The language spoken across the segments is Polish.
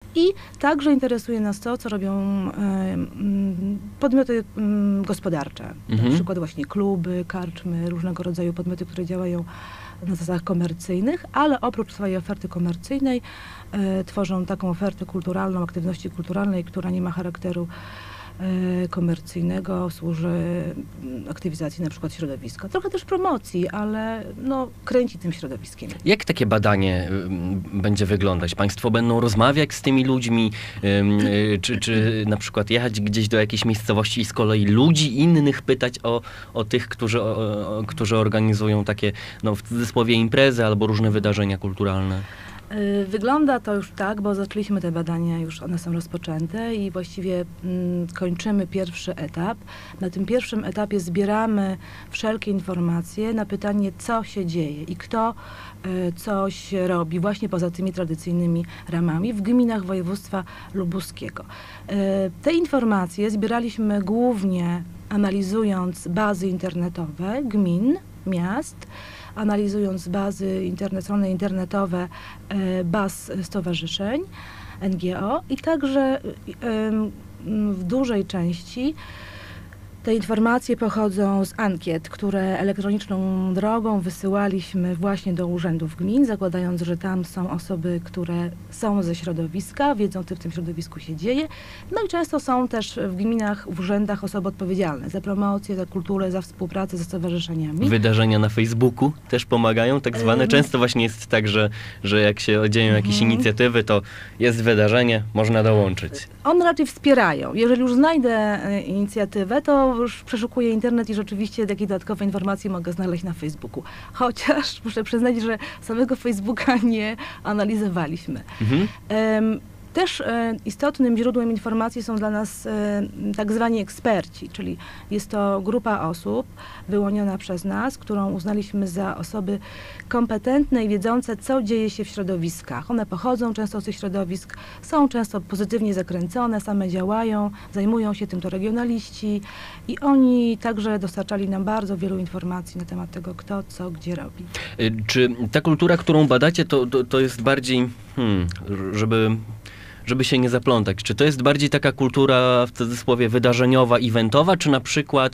I także interesuje nas to, co robią podmioty gospodarcze. Na przykład właśnie kluby, karczmy, różnego rodzaju podmioty, które działają na zasadach komercyjnych, ale oprócz swojej oferty komercyjnej tworzą taką ofertę kulturalną, aktywności kulturalnej, która nie ma charakteru komercyjnego, służy aktywizacji na przykład środowiska. Trochę też promocji, ale no, kręci tym środowiskiem. Jak takie badanie będzie wyglądać? Państwo będą rozmawiać z tymi ludźmi, czy na przykład jechać gdzieś do jakiejś miejscowości i z kolei ludzi innych pytać o tych, którzy organizują takie, no, w cudzysłowie, imprezy albo różne wydarzenia kulturalne? Wygląda to już tak, bo zaczęliśmy te badania, już one są rozpoczęte i właściwie kończymy pierwszy etap. Na tym pierwszym etapie zbieramy wszelkie informacje na pytanie, co się dzieje i kto coś robi właśnie poza tymi tradycyjnymi ramami w gminach województwa lubuskiego. Te informacje zbieraliśmy głównie analizując bazy internetowe gmin, miast, analizując strony internetowe baz stowarzyszeń, NGO i także w dużej części te informacje pochodzą z ankiet, które elektroniczną drogą wysyłaliśmy właśnie do urzędów gmin, zakładając, że tam są osoby, które są ze środowiska, wiedzą, co w tym środowisku się dzieje. No i często są też w gminach, w urzędach osoby odpowiedzialne za promocję, za kulturę, za współpracę ze stowarzyszeniami. Wydarzenia na Facebooku też pomagają, tak zwane. Często właśnie jest tak, że jak się dzieją jakieś inicjatywy, to jest wydarzenie, można dołączyć. One raczej wspierają. Jeżeli już znajdę inicjatywę, to już przeszukuję internet i rzeczywiście takie dodatkowe informacje mogę znaleźć na Facebooku. Chociaż muszę przyznać, że samego Facebooka nie analizowaliśmy. Też istotnym źródłem informacji są dla nas tak zwani eksperci, czyli jest to grupa osób wyłoniona przez nas, którą uznaliśmy za osoby kompetentne i wiedzące, co dzieje się w środowiskach. One pochodzą często z tych środowisk, są często pozytywnie zakręcone, same działają, zajmują się tym to regionaliści i oni także dostarczali nam bardzo wielu informacji na temat tego, kto, co, gdzie robi. Czy ta kultura, którą badacie, to jest bardziej, żeby się nie zaplątać. Czy to jest bardziej taka kultura w cudzysłowie wydarzeniowa, eventowa, czy na przykład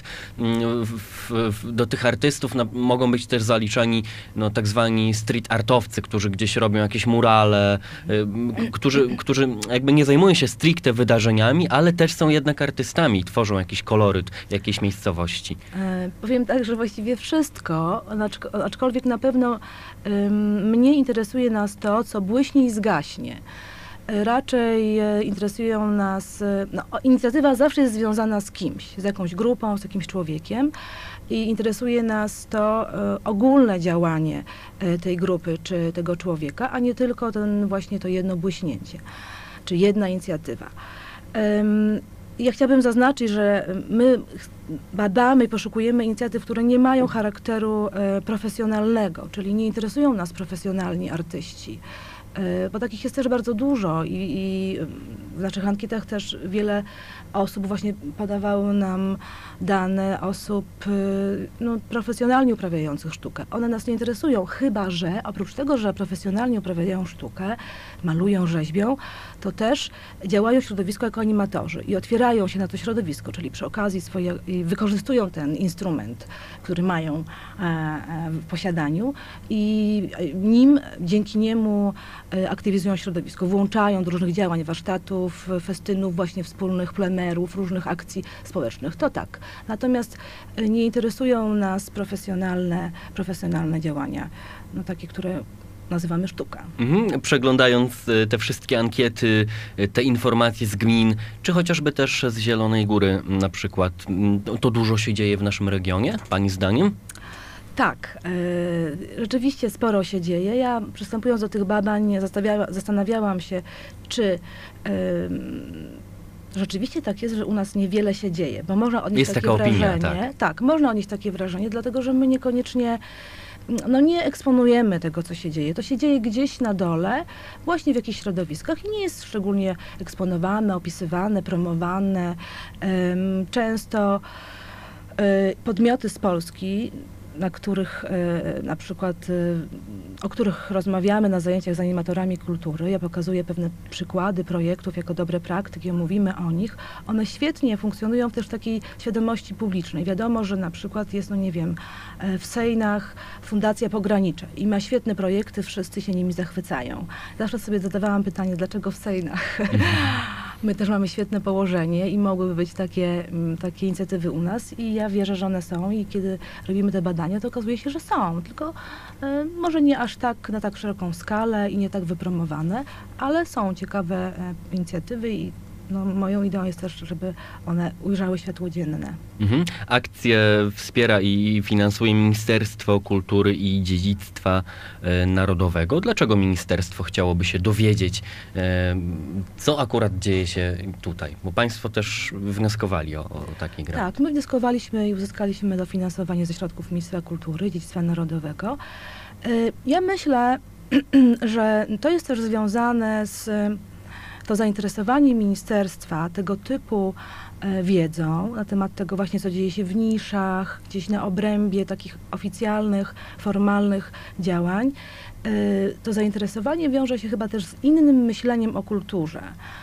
do tych artystów mogą być też zaliczani tak zwani street artowcy, którzy gdzieś robią jakieś murale, którzy jakby nie zajmują się stricte wydarzeniami, ale też są jednak artystami, tworzą jakiś koloryt jakiejś miejscowości. Powiem tak, że właściwie wszystko, aczkolwiek na pewno mnie interesuje nas to, co błyśnie i zgaśnie. Raczej interesują nas, inicjatywa zawsze jest związana z kimś, z jakąś grupą, z jakimś człowiekiem i interesuje nas to ogólne działanie tej grupy czy tego człowieka, a nie tylko właśnie to jedno błyśnięcie, czy jedna inicjatywa. Ja chciałabym zaznaczyć, że my badamy i poszukujemy inicjatyw, które nie mają charakteru profesjonalnego, czyli nie interesują nas profesjonalni artyści. Bo takich jest też bardzo dużo i w naszych ankietach też wiele osób właśnie podawało nam dane osób profesjonalnie uprawiających sztukę. One nas nie interesują, chyba że oprócz tego, że profesjonalnie uprawiają sztukę, malują, rzeźbią, to też działają w środowisku jako animatorzy i otwierają się na to środowisko, czyli przy okazji wykorzystują ten instrument, który mają w posiadaniu i dzięki niemu aktywizują środowisko, włączają do różnych działań, warsztatów, festynów, właśnie wspólnych plenerów, różnych akcji społecznych. To tak. Natomiast nie interesują nas profesjonalne działania, takie, które nazywamy sztuka. Przeglądając te wszystkie ankiety, te informacje z gmin, czy chociażby też z Zielonej Góry na przykład, to dużo się dzieje w naszym regionie, pani zdaniem? Tak, rzeczywiście sporo się dzieje. Ja przystępując do tych badań zastanawiałam się, czy rzeczywiście tak jest, że u nas niewiele się dzieje, bo można odnieść takie wrażenie. Opinia, tak, można odnieść takie wrażenie, dlatego że my niekoniecznie nie eksponujemy tego, co się dzieje. To się dzieje gdzieś na dole, właśnie w jakichś środowiskach i nie jest szczególnie eksponowane, opisywane, promowane. Często podmioty z Polski na których na przykład, o których rozmawiamy na zajęciach z animatorami kultury. Ja pokazuję pewne przykłady projektów jako dobre praktyki, mówimy o nich. One świetnie funkcjonują też w takiej świadomości publicznej. Wiadomo, że na przykład jest, no nie wiem, w Sejnach Fundacja Pogranicze i ma świetne projekty, wszyscy się nimi zachwycają. Zawsze sobie zadawałam pytanie, dlaczego w Sejnach? My też mamy świetne położenie i mogłyby być takie inicjatywy u nas i ja wierzę, że one są i kiedy robimy te badania, to okazuje się, że są, tylko może nie aż tak na tak szeroką skalę i nie tak wypromowane, ale są ciekawe inicjatywy i no, moją ideą jest też, żeby one ujrzały światło dzienne. Akcję wspiera i finansuje Ministerstwo Kultury i Dziedzictwa Narodowego. Dlaczego ministerstwo chciałoby się dowiedzieć, co akurat dzieje się tutaj? Bo państwo też wnioskowali o taki grant. Tak, my wnioskowaliśmy i uzyskaliśmy dofinansowanie ze środków Ministerstwa Kultury i Dziedzictwa Narodowego. Ja myślę, że to jest też związane z to zainteresowanie ministerstwa tego typu wiedzą na temat tego właśnie, co dzieje się w niszach, gdzieś na obrębie takich oficjalnych, formalnych działań. To zainteresowanie wiąże się chyba też z innym myśleniem o kulturze.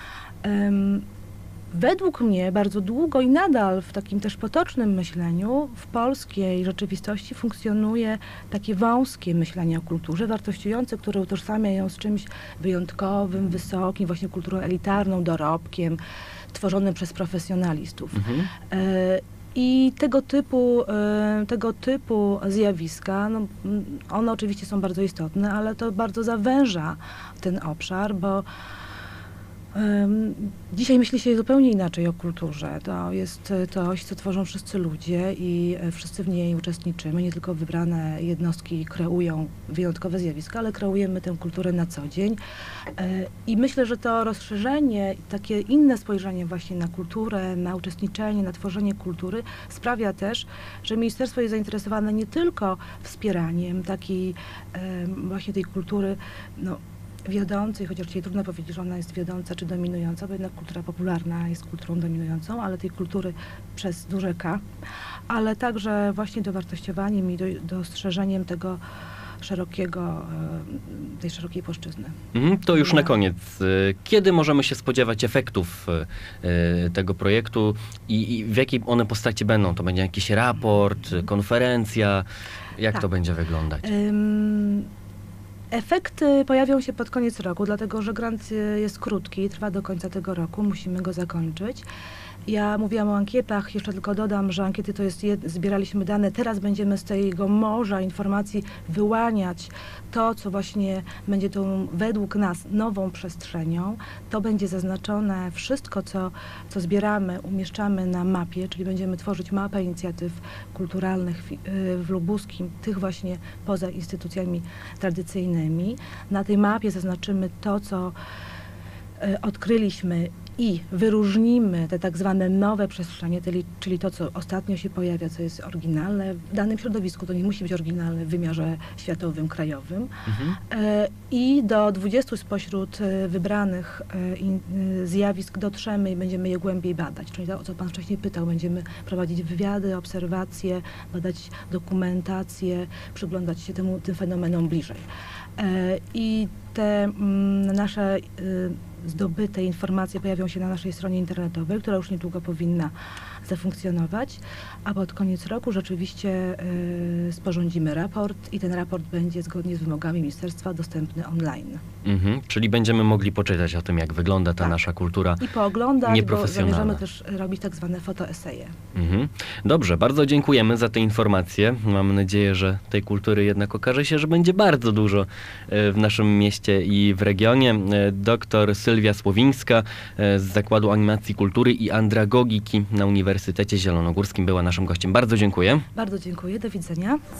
Według mnie bardzo długo i nadal w takim też potocznym myśleniu w polskiej rzeczywistości funkcjonuje takie wąskie myślenie o kulturze, wartościujące, które utożsamia ją z czymś wyjątkowym, wysokim, właśnie kulturą elitarną, dorobkiem, tworzonym przez profesjonalistów. I tego typu zjawiska, no, one oczywiście są bardzo istotne, ale to bardzo zawęża ten obszar, bo dzisiaj myśli się zupełnie inaczej o kulturze. To jest coś, co tworzą wszyscy ludzie i wszyscy w niej uczestniczymy. Nie tylko wybrane jednostki kreują wyjątkowe zjawiska, ale kreujemy tę kulturę na co dzień. I myślę, że to rozszerzenie, takie inne spojrzenie właśnie na kulturę, na uczestniczenie, na tworzenie kultury sprawia też, że ministerstwo jest zainteresowane nie tylko wspieraniem takiej właśnie tej kultury, no, wiodącej, chociaż dzisiaj trudno powiedzieć, że ona jest wiodąca czy dominująca, bo jednak kultura popularna jest kulturą dominującą, ale tej kultury przez duże K, ale także właśnie dowartościowaniem i dostrzeżeniem tego tej szerokiej płaszczyzny. To już na koniec. Kiedy możemy się spodziewać efektów tego projektu i w jakiej one postaci będą? To będzie jakiś raport, konferencja? Jak to będzie wyglądać? Efekty pojawią się pod koniec roku, dlatego że grant jest krótki, trwa do końca tego roku, musimy go zakończyć. Ja mówiłam o ankietach, jeszcze tylko dodam, że ankiety to jest, zbieraliśmy dane, teraz będziemy z tego morza informacji wyłaniać to, co właśnie będzie tą według nas nową przestrzenią. To będzie zaznaczone wszystko, co zbieramy, umieszczamy na mapie, czyli będziemy tworzyć mapę inicjatyw kulturalnych w Lubuskim, tych właśnie poza instytucjami tradycyjnymi. Na tej mapie zaznaczymy to, co odkryliśmy i wyróżnimy te tak zwane nowe przestrzenie, czyli to, co ostatnio się pojawia, co jest oryginalne w danym środowisku. To nie musi być oryginalne w wymiarze światowym, krajowym. I do 20 spośród wybranych zjawisk dotrzemy i będziemy je głębiej badać. Czyli to, o co pan wcześniej pytał, będziemy prowadzić wywiady, obserwacje, badać dokumentację, przyglądać się tym fenomenom bliżej. I te nasze zdobyte informacje pojawią się na naszej stronie internetowej, która już niedługo powinna zafunkcjonować, a pod koniec roku rzeczywiście sporządzimy raport i ten raport będzie zgodnie z wymogami ministerstwa dostępny online. Czyli będziemy mogli poczytać o tym, jak wygląda ta nasza kultura i pooglądać, bo nieprofesjonalna. zamierzamy też robić tak zwane fotoeseje. Dobrze, bardzo dziękujemy za te informacje. Mam nadzieję, że tej kultury jednak okaże się, że będzie bardzo dużo w naszym mieście i w regionie. Doktor Sylwia Słowińska z Zakładu Animacji Kultury i Andragogiki na Uniwersytecie Zielonogórskim była naszym gościem. Bardzo dziękuję. Bardzo dziękuję, do widzenia.